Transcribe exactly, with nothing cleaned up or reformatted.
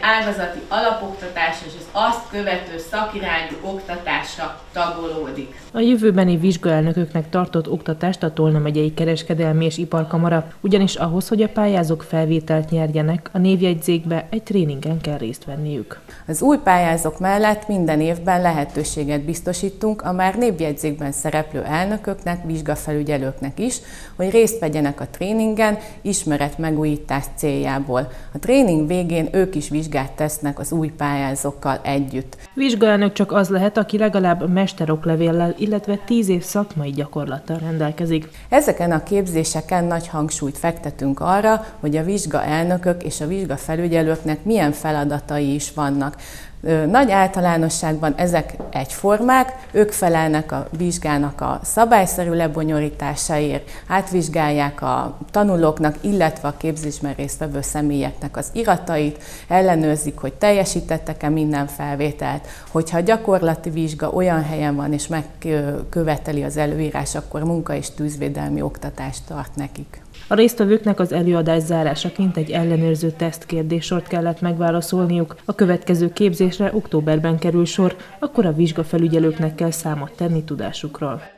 ágazati alapoktatásra és az azt követő szakirányú oktatásra tagolódik. A jövőbeni vizsgaelnököknek tartott oktatást a Tolna megyei Kereskedelmi és Iparkamara, ugyanis ahhoz, hogy a pályázók felvételt nyerjenek, a névjegyzékbe egy tréningen kell részt venniük. Az új pályázók mellett minden évben lehetőséget biztosítunk a már névjegyzékben szereplő elnököknek, vizsgafelügyelőknek is, hogy részt vegyenek a tréningen ismeretmegújítás céljából. A tréning végén ők is vizsgát tesznek az új pályázókkal együtt. Vizsgaelnök csak az lehet, aki legalább mesteroklevéllel, illetve tíz év szakmai gyakorlattal rendelkezik. Ezeken a képzéseken nagy hangsúlyt fektetünk arra, hogy a vizsgaelnökök és a vizsgafelügyelőknek milyen feladatai is vannak. Nagy általánosságban ezek egyformák, ők felelnek a vizsgának a szabályszerű lebonyolításáért, átvizsgálják a tanulóknak, illetve a képzésben résztvevő személyeknek az iratait, ellenőrzik, hogy teljesítettek-e minden felvételt, hogyha a gyakorlati vizsga olyan helyen van és megköveteli az előírás, akkor munka- és tűzvédelmi oktatást tart nekik. A résztvevőknek az előadás zárásaként egy ellenőrző tesztkérdéssort kellett megválaszolniuk. A következő képzésre októberben kerül sor, akkor a vizsgafelügyelőknek kell számot tenni tudásukról.